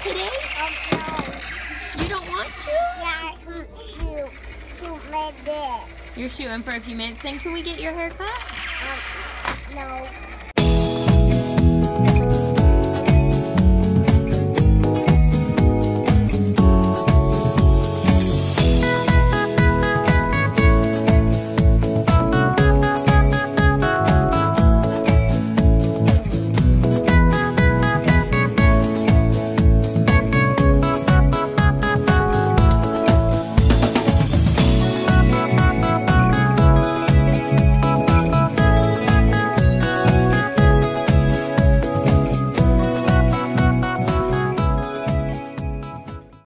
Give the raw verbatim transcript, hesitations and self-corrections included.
today? Um, no. You don't want to? Yeah, I can shoot. Shoot my dick. You're shooting for a few minutes. Then can we get your hair cut? Um, no.